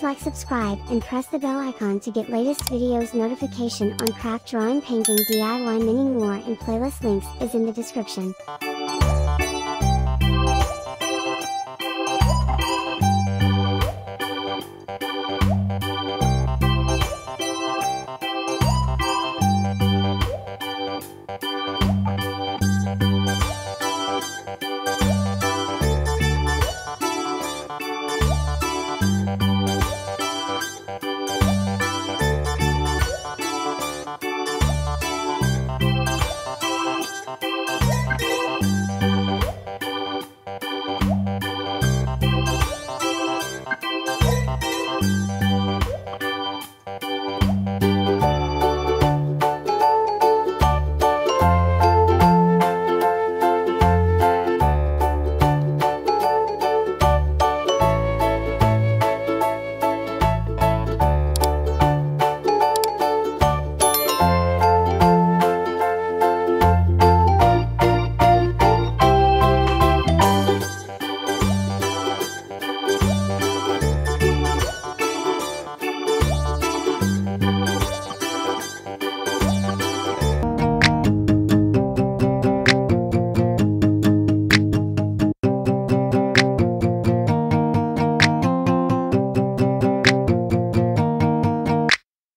like, subscribe, and press the bell icon to get latest videos notification on craft drawing, painting, DIY, many more, and playlist links is in the description.